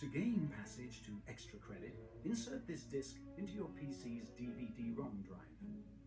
To gain passage to extra credit, insert this disc into your PC's DVD-ROM drive.